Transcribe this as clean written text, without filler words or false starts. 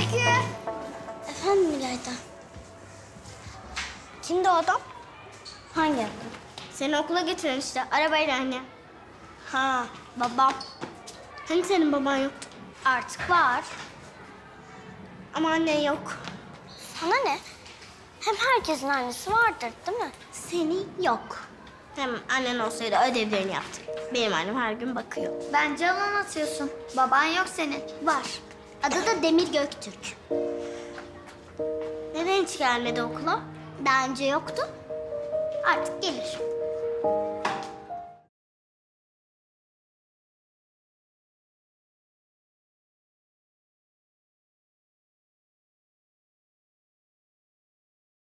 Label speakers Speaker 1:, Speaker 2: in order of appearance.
Speaker 1: Öykü.
Speaker 2: Efendim İlayda?
Speaker 1: Kimdi o adam?
Speaker 2: Hangi adam?
Speaker 1: Seni okula götüren işte, arabayla anne. Ha, babam. Hani senin baban yok?
Speaker 2: Artık var.
Speaker 1: Ama annen yok.
Speaker 2: Sana ne? Hem herkesin annesi vardır değil mi?
Speaker 1: Seni yok. Hem annen olsaydı ödevlerini yaptı. Benim annem her gün bakıyor.
Speaker 2: Bence yalan atıyorsun. Baban yok senin.
Speaker 1: Var. Adı da Demir Göktürk. Neden hiç gelmedi okula?
Speaker 2: Daha önce yoktu.
Speaker 1: Artık gelir.